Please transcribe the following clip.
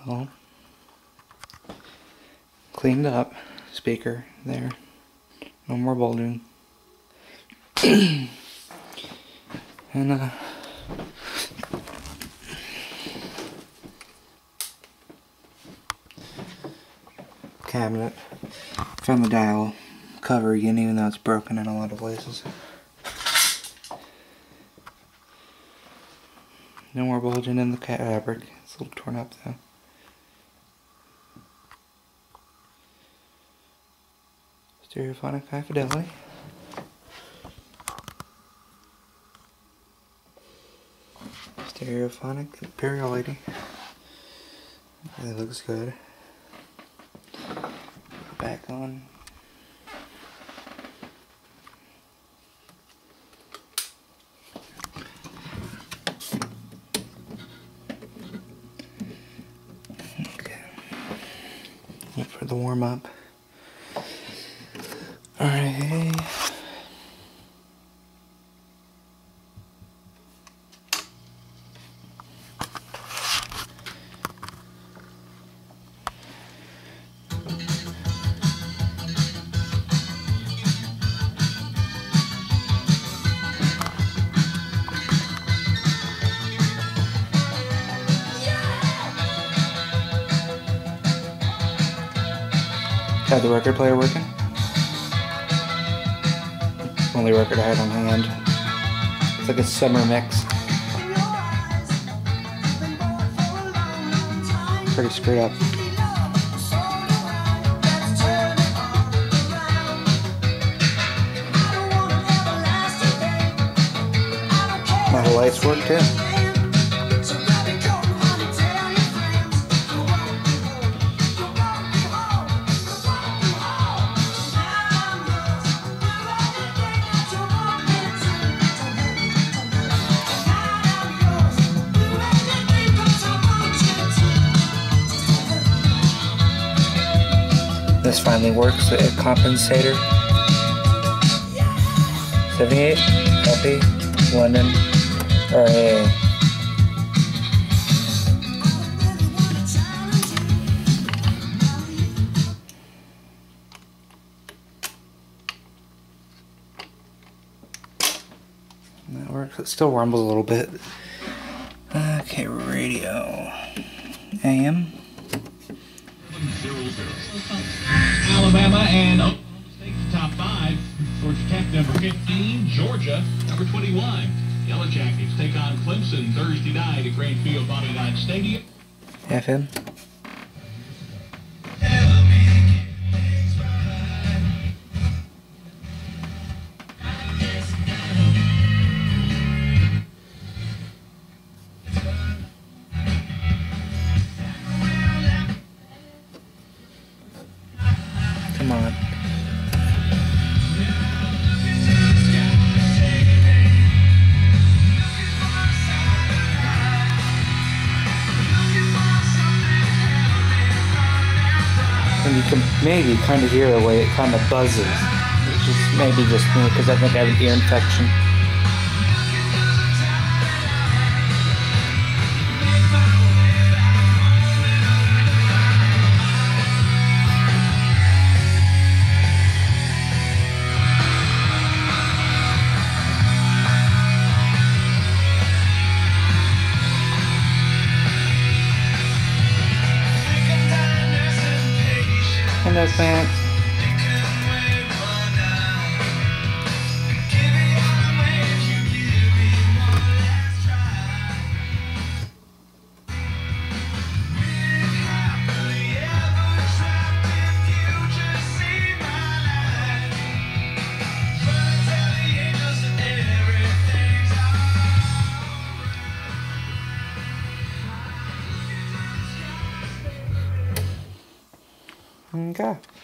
Well, cleaned up. Speaker there. No more bulging. And cabinet. Found the dial cover again, even though it's broken in a lot of places. No more bulging in the fabric. It's a little torn up though. Stereophonic high fidelity. Stereophonic imperial. That looks good. Back on. Okay. Wait for the warm up. Alright. Had the record player working? Only record I had on hand. It's like a summer mix. Pretty screwed up. My whole lights work too. This finally works, a compensator. 78, LP, London, RAA. That works. It still rumbles a little bit. Okay, radio. AM. Alabama and Oklahoma State top 5. Georgia Tech number 15, Georgia number 21. Yellow Jackets take on Clemson Thursday night at Grain Field Bobby Knight Stadium. FM. Come on. And you can maybe kind of hear the way it kind of buzzes, which is maybe just me because I think I have an ear infection. And that's that. Okay.